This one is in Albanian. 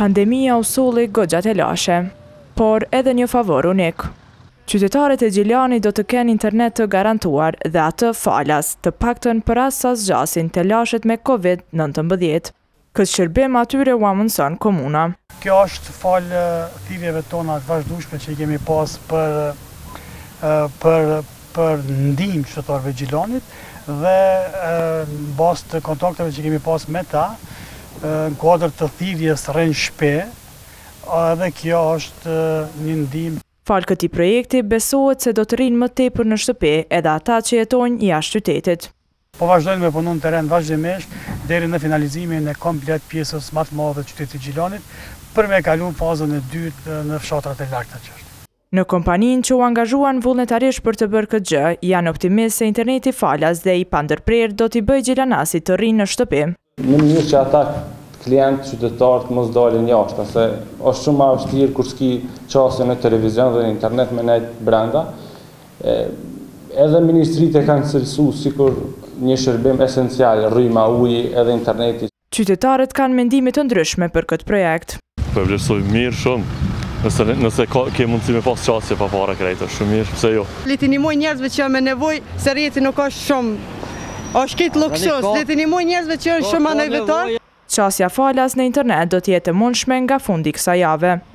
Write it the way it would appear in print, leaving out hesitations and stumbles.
Pandemia u solli goxhat e lashe, por edhe një favor unik. Qytetarët e Gjilani do të kenë internet të garantuar dhe atë falas, të paktën për rast sa zgjasin të lashet me COVID-19. Këtë shërbim atyre u amundson komuna. Kjo është falë thirrjeve tona të vazhdueshme që i kemi pas për ndihmë qytetarëve Gjilanit dhe në bazë të kontakteve që kemi pas me ta, në kuadër të thirrjes rreth shtëpi, edhe kjo është një ndihmë. Falë këtij projekti besohet se do të rrinë më tepër në shtëpi edhe ata që jetojnë jashtë qytetit. Po vazhdojnë me punën në terren vazhdimisht deri në finalizimin e komplet pjesës më të madhe të qytetit Gjilanit për me kalu fazën e dytë në fshatrat e larta që është. Në kompaninë që u angazhuan vullnetarisht për të bërë këtë gjë, janë optimist se interneti falas dhe i pandërprer do t'i bëjë gjilanasit të rrinë në shtëpi. Në mënyrë që ata klientë, qytetarët mos dalin jashtë, se është shumë më vështirë kur s'ki qasje në televizion dhe në internet me nejt brenda. Edhe ministritë e kanë cilësu sikur një shërbim esencial, rryma, uji edhe interneti. Qytetarët kanë mendime të ndryshme për këtë projekt. Po vlerësoj mirë shumë, nëse ke mundësi me pas qasje pa para krejtë, shumë mirë, pse jo. Le të ndihmoj njerëzve që janë me nevojë, se rrjeti nuk është shumë, është kitë luksos, le të ndihmoj njerëzve që janë shumë anëjvetar. Qasja falas në internet do t'jetë e mundshme nga fundi kësaj jave.